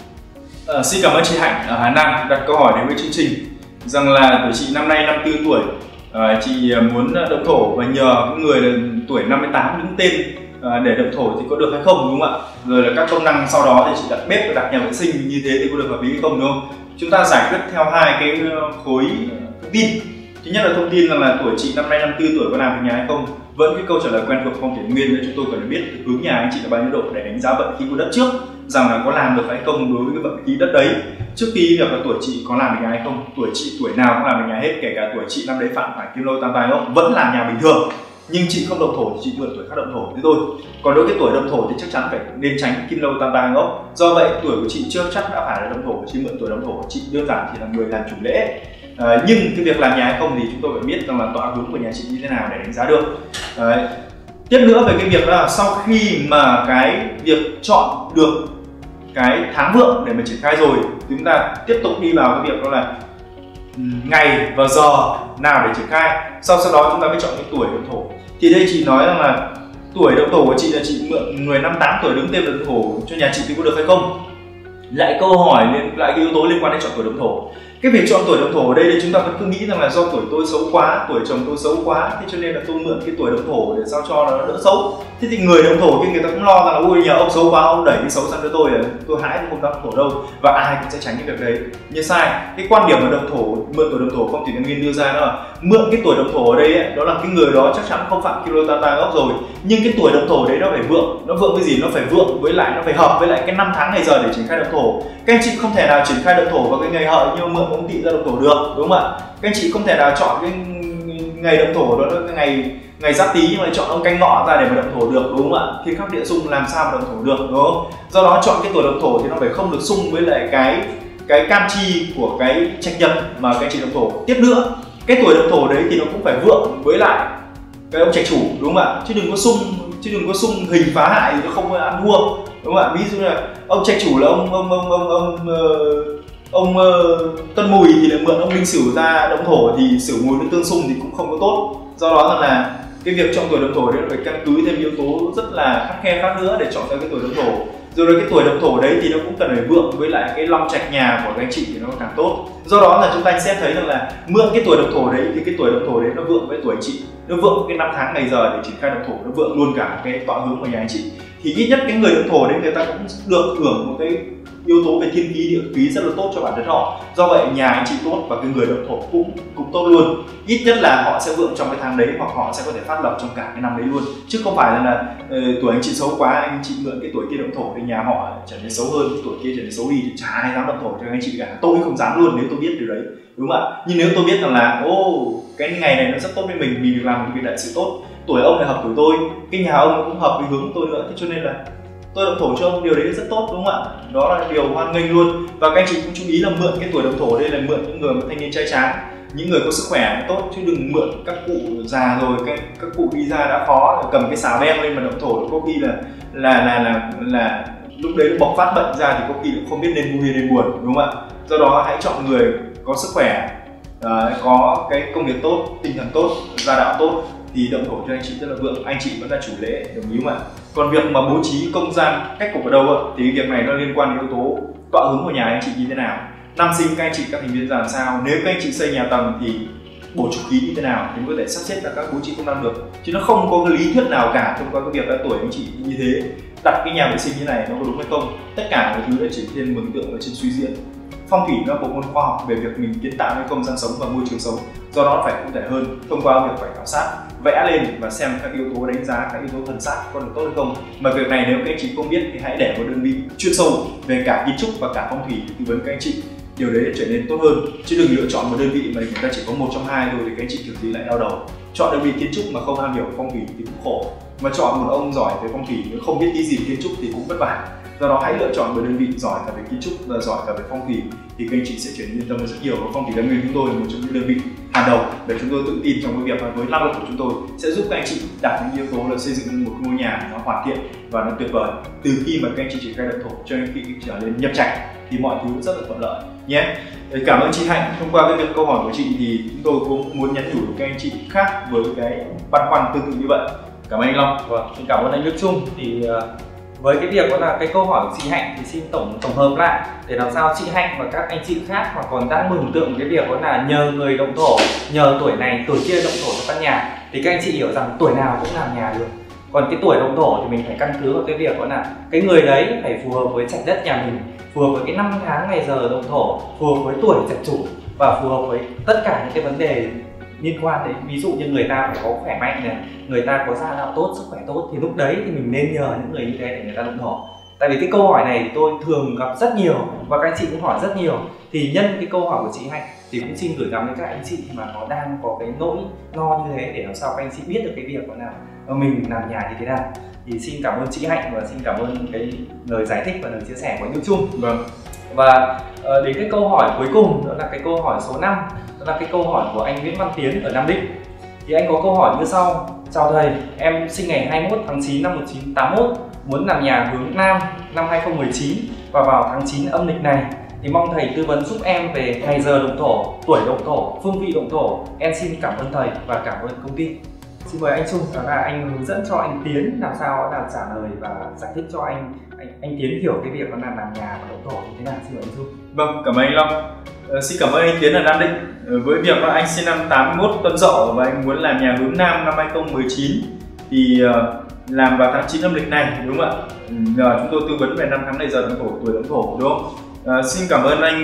À, xin cảm ơn chị Hạnh ở Hà Nam đặt câu hỏi đến với chương trình rằng là tuổi chị năm nay năm mươi tư tuổi, à, chị muốn động thổ và nhờ người là tuổi năm mươi tám đứng tên à, để động thổ thì có được hay không, đúng không ạ? Rồi là các công năng sau đó thì chị đặt bếp và đặt nhà vệ sinh như thế thì có được hợp lý hay không, đúng không? Chúng ta giải quyết theo hai cái khối thông tin. Thứ nhất là thông tin rằng là tuổi chị năm nay năm mươi tư tuổi có làm được nhà hay không. Vẫn cái câu trả lời quen thuộc phong thủy Nguyên nên chúng tôi cần phải biết hướng nhà anh chị là bao nhiêu độ để đánh giá vận khí của đất trước, rằng là có làm được hay không đối với cái vận khí đất đấy. Trước khi việc là tuổi chị có làm được nhà hay không, tuổi chị tuổi nào cũng làm được nhà hết, kể cả tuổi chị năm đấy phạm phải kim lôi tam tài ốc vẫn làm nhà bình thường, nhưng chị không động thổ thì chị mượn tuổi khác động thổ thế thôi. Còn đối với cái tuổi động thổ thì chắc chắn phải nên tránh kim lôi tam tài ốc. Do vậy tuổi của chị chưa chắc đã phải là động thổ, chị mượn tuổi động thổ, chị đơn giản chỉ là người làm chủ lễ. À, nhưng cái việc làm nhà hay không thì chúng tôi phải biết rằng là tọa hướng của nhà chị như thế nào để đánh giá được. Đấy. Tiếp nữa về cái việc đó là sau khi mà cái việc chọn được cái tháng vượng để mà triển khai rồi, chúng ta tiếp tục đi vào cái việc đó là ngày và giờ nào để triển khai. Sau sau đó chúng ta mới chọn cái tuổi động thổ. Thì đây chị nói rằng là tuổi động thổ của chị là chị mượn người năm mươi tám tuổi đứng tên động thổ cho nhà chị thì có được hay không? Lại câu hỏi lên lại cái yếu tố liên quan đến chọn tuổi động thổ. Cái việc chọn tuổi động thổ ở đây thì chúng ta vẫn cứ nghĩ rằng là do tuổi tôi xấu quá, tuổi chồng tôi xấu quá, thế cho nên là tôi mượn cái tuổi động thổ để sao cho nó đỡ xấu. Thế thì người động thổ kia người ta cũng lo rằng là ôi nhờ ông xấu quá, ông đẩy cái xấu sang cho tôi, tôi hãi cũng không dám động thổ đâu, và ai cũng sẽ tránh cái việc đấy. Nhưng sai, cái quan điểm mà động thổ mượn tuổi động thổ phong thủy Thái Nguyên đưa ra đó là mượn cái tuổi động thổ ở đây ấy, đó là cái người đó chắc chắn không phạm kim lôi tam tai ốc rồi, nhưng cái tuổi động thổ đấy nó phải vượng, nó vượng cái gì, nó phải vượng với lại nó phải hợp với lại cái năm tháng ngày giờ để triển khai động thổ. Các anh chị không thể nào triển khai động thổ vào cái ngày hợi nhưng mà mượn ông Tỵ ra động thổ được, đúng không ạ? Các anh chị không thể nào chọn cái ngày động thổ đó là cái ngày ngày Giáp Tý nhưng mà lại chọn ông Canh Ngọ ra để mà động thổ được, đúng không ạ? Thiên khắc địa xung làm sao mà động thổ được, đúng không? Do đó chọn cái tuổi động thổ thì nó phải không được xung với lại cái cái cam chi của cái trạch nhật mà cái chị động thổ. Tiếp nữa, cái tuổi động thổ đấy thì nó cũng phải vượng với lại cái ông trạch chủ, đúng không ạ? Chứ đừng có xung chứ đừng có xung hình phá hại thì nó không có ăn thua, đúng không ạ? Ví dụ là ông trạch chủ là ông ông ông ông ông, ông ông uh, Tân Mùi thì lại mượn ông Đinh Sửu ra động thổ thì Sửu Mùi với tương xung thì cũng không có tốt. Do đó là, là cái việc chọn tuổi động thổ đấy phải căn cứ thêm yếu tố rất là khắt khe khác nữa để chọn ra cái tuổi động thổ. Rồi đấy cái tuổi động thổ đấy thì nó cũng cần phải vượng với lại cái long trạch nhà của các anh chị thì nó càng tốt. Do đó là chúng ta sẽ thấy rằng là mượn cái tuổi động thổ đấy thì cái tuổi động thổ đấy nó vượng với tuổi chị, nó vượng với cái năm tháng ngày giờ để triển khai động thổ, nó vượng luôn cả cái tọa hướng của nhà anh chị. Thì ít nhất cái người động thổ đấy người ta cũng được hưởng một cái yếu tố về thiên khí địa khí rất là tốt cho bản thân họ. Do vậy nhà anh chị tốt và cái người động thổ cũng cũng tốt luôn. Ít nhất là họ sẽ vượng trong cái tháng đấy hoặc họ sẽ có thể phát lập trong cả cái năm đấy luôn. Chứ không phải là, là uh, tuổi anh chị xấu quá, anh chị mượn cái tuổi kia động thổ thì nhà họ trở nên xấu hơn, cái tuổi kia trở nên xấu đi thì chả ai dám động thổ cho anh chị cả. Tôi không dám luôn nếu tôi biết điều đấy, đúng không ạ? Nhưng nếu tôi biết rằng là ô oh, cái ngày này nó rất tốt với mình, mình được làm một việc đại sự tốt, tuổi ông này hợp tuổi tôi, cái nhà ông cũng hợp với hướng của tôi nữa, thế cho nên là tôi động thổ cho ông, điều đấy rất tốt đúng không ạ? Đó là điều hoan nghênh luôn. Và các anh chị cũng chú ý là mượn cái tuổi động thổ đây là mượn những người thanh niên trai tráng, những người có sức khỏe tốt, chứ đừng mượn các cụ già rồi, cái các cụ đi ra đã khó cầm cái xào beng lên mà động thổ có khi là là là là là lúc đấy bộc phát bệnh ra thì có khi cũng không biết nên vui hay nên buồn đúng không ạ? Do đó hãy chọn người có sức khỏe, uh, có cái công việc tốt, tinh thần tốt, gia đạo tốt thì động thổ cho anh chị rất là vượng, anh chị vẫn là chủ lễ, đồng ý không ạ? Còn việc mà bố trí không gian cách cục ở đâu ạ thì việc này nó liên quan đến yếu tố tọa hướng của nhà anh chị như thế nào, năm sinh các anh chị các thành viên làm sao, nếu các anh chị xây nhà tầng thì bổ trục khí như thế nào thì mới có thể sắp xếp là các bố trí công năng được, chứ nó không có cái lý thuyết nào cả thông qua cái việc là tuổi anh chị như thế đặt cái nhà vệ sinh như này nó có đúng hay không. Tất cả mọi thứ là chỉ trên mường tượng và trên suy diễn. Phong thủy nó là bộ môn khoa học về việc mình kiến tạo cái không gian sống và môi trường sống, do đó phải cụ thể hơn thông qua việc phải khảo sát, vẽ lên và xem các yếu tố, đánh giá các yếu tố thần sát có được tốt hay không. Mà việc này nếu các anh chị không biết thì hãy để một đơn vị chuyên sâu về cả kiến trúc và cả phong thủy tư vấn các anh chị, điều đấy để trở nên tốt hơn, chứ đừng lựa chọn một đơn vị mà người ta chỉ có một trong hai thôi thì các anh chị kiểu gì lại đau đầu. Chọn đơn vị kiến trúc mà không am hiểu phong thủy thì cũng khổ, mà chọn một ông giỏi về phong thủy không biết tí gì kiến trúc thì cũng vất vả. Do đó hãy lựa chọn một đơn vị giỏi cả về kiến trúc và giỏi cả về phong thủy thì các anh chị sẽ trở nên yên tâm hơn rất nhiều. Và Phong Thủy Thái Nguyên chúng tôi là một trong những đơn vị hàng đầu để chúng tôi tự tin trong cái việc với năng lực của chúng tôi sẽ giúp các anh chị đạt những yếu tố là xây dựng một ngôi nhà nó hoàn thiện và nó tuyệt vời. Từ khi mà các anh chị triển khai động thổ cho đến khi trở lên nhập trạch thì mọi thứ rất là thuận lợi nhé. Cảm ơn chị Hạnh. Thông qua cái việc câu hỏi của chị thì chúng tôi cũng muốn nhắn nhủ các anh chị khác với cái băn khoăn tương tự như vậy. Cảm ơn anh Long. Vâng, xin cảm ơn anh Đức Trung. Thì với cái việc đó là cái câu hỏi của chị Hạnh thì xin tổng tổng hợp lại để làm sao chị Hạnh và các anh chị khác mà còn đang mường tượng cái việc đó là nhờ người động thổ, nhờ tuổi này tuổi kia động thổ cho căn nhà thì các anh chị hiểu rằng tuổi nào cũng làm nhà được. Còn cái tuổi động thổ thì mình phải căn cứ vào cái việc đó là cái người đấy phải phù hợp với trạch đất nhà mình, phù hợp với cái năm tháng ngày giờ động thổ, phù hợp với tuổi trạch chủ và phù hợp với tất cả những cái vấn đề liên quan đến, ví dụ như người ta phải có khỏe mạnh này, người ta có gia đạo tốt, sức khỏe tốt thì lúc đấy thì mình nên nhờ những người như thế để người ta động thổ. Tại vì cái câu hỏi này thì tôi thường gặp rất nhiều và các anh chị cũng hỏi rất nhiều, thì nhân cái câu hỏi của chị Hạnh thì cũng xin gửi gắm đến các anh chị mà nó đang có cái nỗi lo như thế để làm sao các anh chị biết được cái việc là mình làm nhà như thế nào. Thì xin cảm ơn chị Hạnh và xin cảm ơn cái lời giải thích và lời chia sẻ của anh Đức Trung. Vâng. Và uh, đến cái câu hỏi cuối cùng đó là cái câu hỏi số năm, đó là cái câu hỏi của anh Nguyễn Văn Tiến ở Nam Định. Thì anh có câu hỏi như sau: chào thầy, em sinh ngày hai mươi mốt tháng chín năm một nghìn chín trăm tám mươi mốt, muốn làm nhà hướng Nam năm hai nghìn không trăm mười chín và vào tháng chín âm lịch này, thì mong thầy tư vấn giúp em về ngày giờ động thổ, tuổi động thổ, phương vị động thổ. Em xin cảm ơn thầy và cảm ơn công ty. Xin mời anh Trung, đó là anh hướng dẫn cho anh Tiến làm sao là trả lời và giải thích cho anh anh, anh Tiến hiểu cái việc nó là làm nhà và động thổ như thế nào. Xin mời anh Trung. Vâng, cảm ơn anh Long. Uh, xin cảm ơn anh Tiến ở Nam Định. Uh, với việc là anh sinh năm tám mươi mốt Tân Dậu và anh muốn làm nhà hướng Nam năm hai nghìn không trăm mười chín thì uh, làm vào tháng chín âm lịch này đúng không ạ? Nhờ chúng tôi tư vấn về năm tháng ngày giờ động thổ, tuổi động thổ đúng không? Uh, xin cảm ơn anh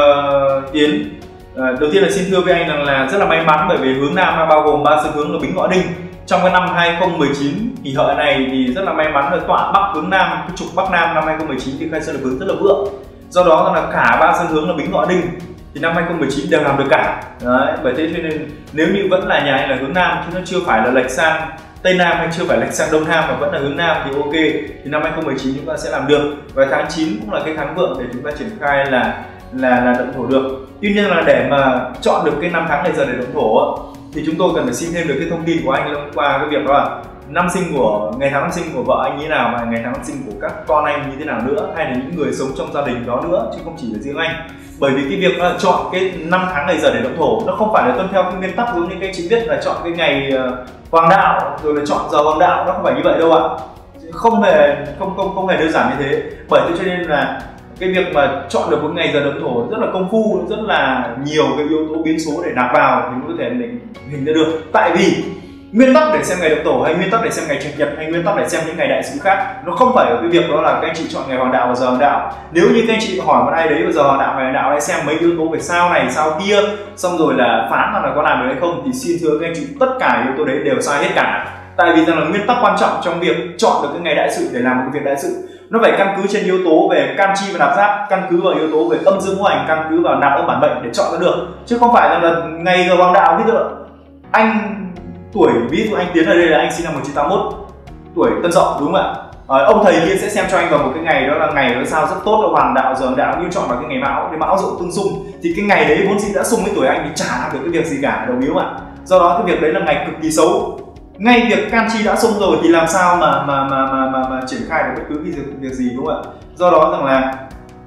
uh, Tiến. Uh, đầu tiên là xin thưa với anh rằng là rất là may mắn bởi vì hướng Nam bao gồm ba sơn hướng là Bính Ngọ Đinh. Trong cái năm hai nghìn không trăm mười chín thì hợi này thì rất là may mắn là tọa Bắc hướng Nam, cái trục Bắc Nam năm hai nghìn không trăm mười chín thì khai sơn là hướng rất là vượng. Do đó là cả ba sơn hướng là Bính Ngọ Đinh thì năm hai nghìn không trăm mười chín đều làm được cả. Đấy, bởi thế cho nên nếu như vẫn là nhà hay là hướng Nam chứ nó chưa phải là lệch sang Tây Nam hay chưa phải lệch sang Đông Nam mà vẫn là hướng Nam thì ok, thì năm hai nghìn không trăm mười chín chúng ta sẽ làm được. Và tháng chín cũng là cái tháng vượng để chúng ta triển khai là là là động thổ được. Tuy nhiên là để mà chọn được cái năm tháng ngày giờ để động thổ thì chúng tôi cần phải xin thêm được cái thông tin của anh qua cái việc đó là năm sinh của ngày tháng năm sinh của vợ anh như thế nào và ngày tháng năm sinh của các con anh như thế nào nữa, hay là những người sống trong gia đình đó nữa chứ không chỉ là riêng anh. Bởi vì cái việc là chọn cái năm tháng ngày giờ để động thổ nó không phải là tuân theo cái nguyên tắc giống như các anh chị biết là chọn cái ngày hoàng đạo rồi là chọn giờ hoàng đạo, nó không phải như vậy đâu ạ. Không hề không không không hề đơn giản như thế. Bởi thế cho nên là cái việc mà chọn được một ngày giờ động thổ rất là công phu, rất là nhiều cái yếu tố biến số để nạp vào thì mới có thể mình hình ra được. Tại vì nguyên tắc để xem ngày động thổ hay nguyên tắc để xem ngày trạch nhật hay nguyên tắc để xem những ngày đại sự khác nó không phải ở cái việc đó là các anh chị chọn ngày hoàng đạo và giờ hoàng đạo. Nếu như các anh chị hỏi một ai đấy vào giờ hoàng đạo ngày hoàng đạo hay xem mấy yếu tố về sao này sao kia xong rồi là phán là có làm được hay không thì xin thưa các anh chị tất cả yếu tố đấy đều sai hết cả. Tại vì rằng là nguyên tắc quan trọng trong việc chọn được cái ngày đại sự để làm một cái việc đại sự nó phải căn cứ trên yếu tố về can chi và nạp giáp, căn cứ vào yếu tố về âm dương ngũ hành, căn cứ vào nạp âm bản mệnh để chọn ra được, chứ không phải là ngày giờ hoàng đạo. Ví dụ anh tuổi ví dụ anh Tiến ở đây là anh sinh năm một nghìn chín trăm tám mươi mốt, tuổi Tân Dậu đúng không ạ? À, ông thầy kia sẽ xem cho anh vào một cái ngày đó là ngày đó sao rất tốt, là hoàng đạo giờ đạo, như chọn vào cái ngày mão, cái mão dậu tương xung, thì cái ngày đấy vốn dĩ đã xung với tuổi anh thì chả làm được cái việc gì cả, đồng ý không ạ? Do đó cái việc đấy là ngày cực kỳ xấu. Ngay việc can chi đã xung rồi thì làm sao mà mà mà mà mà, mà triển khai được bất cứ cái việc, việc gì, đúng không ạ? Do đó rằng là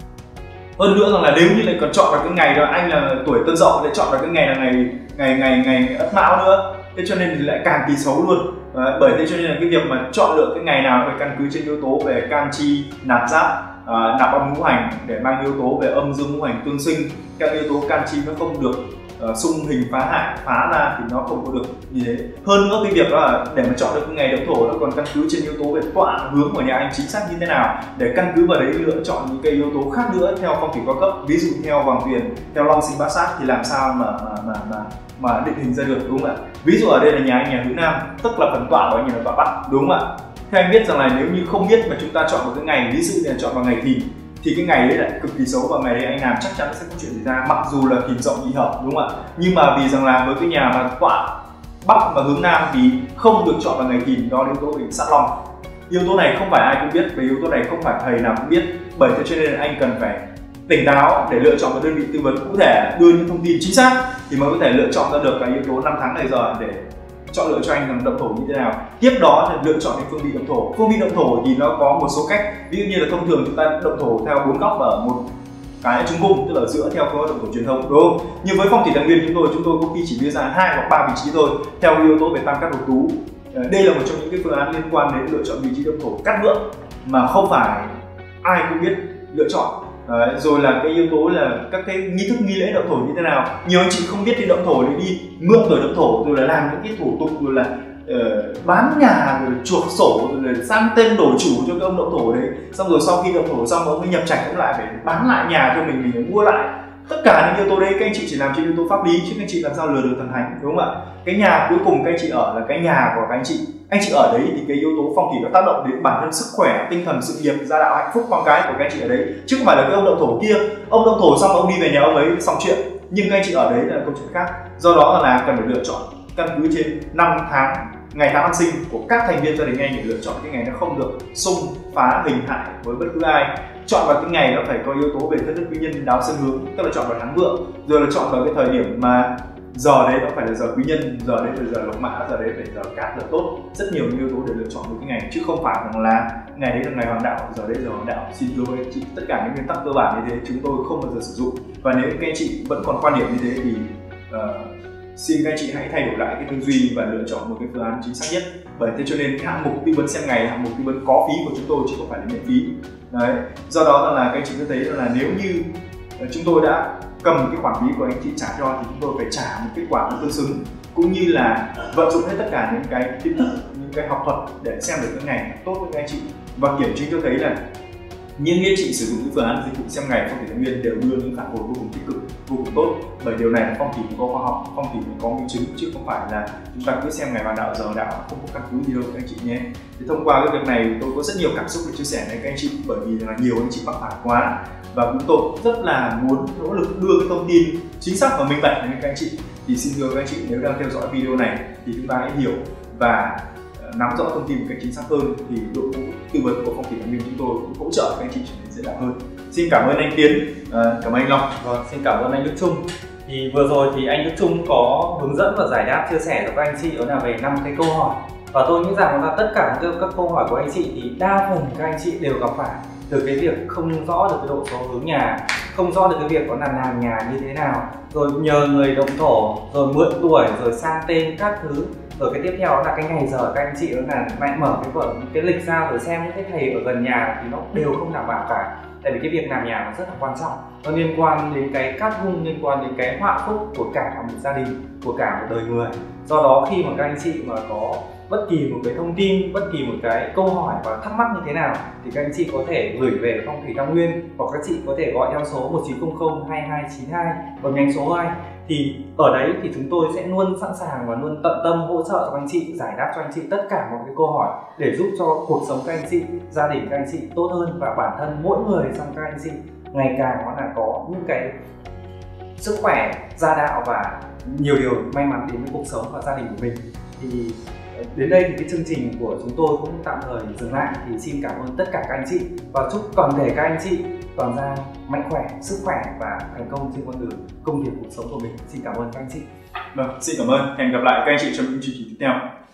hơn nữa rằng là nếu như lại còn chọn vào cái ngày đó, anh là tuổi Tân Dậu lại chọn vào cái ngày là ngày ngày ngày ngày Ất Mão nữa, thế cho nên thì lại càng kỳ xấu luôn. À, bởi thế cho nên là cái việc mà chọn lựa cái ngày nào phải căn cứ trên yếu tố về can chi, nạp giáp, à, nạp âm ngũ hành để mang yếu tố về âm dương ngũ hành tương sinh. Các yếu tố can chi nó không được uh, xung hình phá hại, phá ra thì nó không có được như thế. Hơn nữa cái việc đó là để mà chọn được cái ngày đậu thổ nó còn căn cứ trên yếu tố về tọa hướng của nhà anh chính xác như thế nào, để căn cứ vào đấy lựa chọn những cái yếu tố khác nữa theo phong thủy cao cấp. Ví dụ theo hoàng tuyền, theo long sinh bát sát thì làm sao mà mà mà mà mà định hình ra được, đúng không ạ? Ví dụ ở đây là nhà anh nhà hướng nam, tức là phần tọa của anh là tọa bắc, đúng không ạ? Theo anh biết rằng là nếu như không biết mà chúng ta chọn một cái ngày, ví dụ như là chọn vào ngày Thìn, thì cái ngày đấy lại cực kỳ xấu, và ngày đấy anh làm chắc chắn sẽ có chuyện xảy ra, mặc dù là Thìn Dậu nhị hợp, đúng không ạ? Nhưng mà vì rằng là với cái nhà mà tọa bắc và hướng nam thì không được chọn vào ngày Thìn, đó là yếu tố về sát long. Yếu tố này không phải ai cũng biết, và yếu tố này không phải thầy nào cũng biết, bởi thế cho nên là anh cần phải tỉnh táo để lựa chọn một đơn vị tư vấn cụ thể, đưa những thông tin chính xác thì mới có thể lựa chọn ra được cái yếu tố năm tháng này giờ để chọn lựa cho anh rằng động thổ như thế nào. Tiếp đó là lựa chọn những phương vị động thổ. Phương vị động thổ thì nó có một số cách, ví dụ như là thông thường chúng ta động thổ theo bốn góc ở một cái trung cung, tức là ở giữa theo phương động thổ truyền thống, đúng không? Nhưng với phong thủy tài nguyên chúng tôi chúng tôi có khi chỉ đưa ra hai hoặc ba vị trí thôi, theo yếu tố về tam cát độc tú. Đây là một trong những cái phương án liên quan đến lựa chọn vị trí động thổ cát vượng mà không phải ai cũng biết lựa chọn. Đấy, rồi là cái yếu tố là các cái nghi thức nghi lễ động thổ như thế nào. Nhiều anh chị không biết thì động thổ để đi mượn tuổi động thổ, rồi là làm những cái thủ tục, rồi là uh, bán nhà, rồi chuộc sổ, rồi là sang tên đổi chủ cho cái ông động thổ đấy. Xong rồi sau khi động thổ xong ông mới nhập trạch cũng lại phải bán lại nhà cho mình, mình phải mua lại. Tất cả những yếu tố đấy các anh chị chỉ làm trên yếu tố pháp lý, chứ các anh chị làm sao lừa được thần thánh, đúng không ạ? Cái nhà cuối cùng các anh chị ở là cái nhà của các anh chị. Anh chị ở đấy thì cái yếu tố phong thủy nó tác động đến bản thân sức khỏe, tinh thần, sự nghiệp, gia đạo, hạnh phúc con cái của các anh chị ở đấy, chứ không phải là cái ông động thổ kia. Ông động thổ xong ông đi về nhà ông ấy xong chuyện, nhưng các anh chị ở đấy là câu chuyện khác. Do đó là cần phải lựa chọn căn cứ trên năm tháng, ngày tháng năm sinh của các thành viên gia đình anh để lựa chọn cái ngày nó không được xung phá hình hại với bất cứ ai. Chọn vào cái ngày nó phải có yếu tố về thất đức quý nhân, đáo sơn hướng, tức là chọn vào tháng vượng, rồi là chọn vào cái thời điểm mà giờ đấy nó phải là giờ quý nhân, giờ đấy là giờ lộc mã, giờ đấy phải giờ cát, giờ tốt, rất nhiều những yếu tố để lựa chọn một cái ngày, chứ không phải rằng là ngày đấy là ngày hoàng đạo, giờ đấy giờ hoàng đạo. Xin thưa với anh chị, tất cả những nguyên tắc cơ bản như thế chúng tôi không bao giờ sử dụng, và nếu các anh chị vẫn còn quan điểm như thế thì uh, xin các anh chị hãy thay đổi lại cái tư duy và lựa chọn một cái phương án chính xác nhất. Bởi thế cho nên hạng mục tư vấn xem ngày, hạng mục tư vấn có phí của chúng tôi chứ không phải là miễn phí. Đấy, do đó là các anh chị có thấy là nếu như chúng tôi đã cầm cái khoản phí của anh chị trả cho thì chúng tôi phải trả một kết quả tương xứng, cũng như là vận dụng hết tất cả những cái kiến thức, những cái học thuật để xem được cái ngày tốt với các anh chị, và kiểm chứng cho thấy là những anh chị sử dụng cái phương án dịch vụ xem ngày phong thủy tài nguyên đều đưa những phản hồi vô cùng tích cực, vô cùng tốt. Bởi điều này là phong thủy có khoa học, phong thủy có minh chứng, chứ không phải là chúng ta cứ xem ngày hoàng đạo giờ đạo không có căn cứ gì đâu các anh chị nhé. Thì thông qua cái việc này tôi có rất nhiều cảm xúc để chia sẻ với các anh chị, bởi vì là nhiều anh chị mắc phải quá, và cũng tôi rất là muốn nỗ lực đưa cái thông tin chính xác và minh bạch đến các anh chị. Thì xin thưa các anh chị, nếu đang theo dõi video này thì chúng ta hãy hiểu và nắm rõ thông tin một cách chính xác hơn, thì đội ngũ tư vấn của phong thủy tài nguyên chúng tôi cũng hỗ trợ các anh chị trở nên dễ dàng hơn. Xin cảm ơn anh Tiến, à, cảm ơn anh Long. Vâng, xin cảm ơn anh Đức Trung. Thì vừa rồi thì anh Đức Trung có hướng dẫn và giải đáp chia sẻ cho các anh chị đó là về năm cái câu hỏi, và tôi nghĩ rằng là tất cả các, các câu hỏi của anh chị thì đa phần các anh chị đều gặp phải, từ cái việc không rõ được cái độ số hướng nhà, không rõ được cái việc có là làm nhà như thế nào, rồi nhờ người động thổ, rồi mượn tuổi, rồi sang tên các thứ. Rồi cái tiếp theo là cái ngày giờ các anh chị đó là lại mở cái vở cái lịch ra rồi xem những cái thầy ở gần nhà thì nó đều không đảm bảo cả. Tại vì cái việc làm nhà nó rất là quan trọng, nó liên quan đến cái cát hung, liên quan đến cái họa phúc của cả một gia đình, của cả một đời người. Do đó khi mà các anh chị mà có bất kỳ một cái thông tin, bất kỳ một cái câu hỏi và thắc mắc như thế nào thì các anh chị có thể gửi về phong thủy Tam Nguyên, hoặc các chị có thể gọi theo số một chín không không hai hai chín hai và nhánh số hai. Thì ở đấy thì chúng tôi sẽ luôn sẵn sàng và luôn tận tâm hỗ trợ cho các anh chị, giải đáp cho anh chị tất cả mọi cái câu hỏi để giúp cho cuộc sống các anh chị, gia đình các anh chị tốt hơn, và bản thân mỗi người trong các anh chị ngày càng nó là có những cái sức khỏe, gia đạo và nhiều điều may mắn đến với cuộc sống và gia đình của mình. Thì đến đây thì cái chương trình của chúng tôi cũng tạm thời dừng lại. Thì xin cảm ơn tất cả các anh chị và chúc toàn thể các anh chị toàn ra mạnh khỏe, sức khỏe và thành công trên con đường công việc cuộc sống của mình. Xin cảm ơn các anh chị. Vâng, xin cảm ơn. Hẹn gặp lại các anh chị trong những chương trình tiếp theo.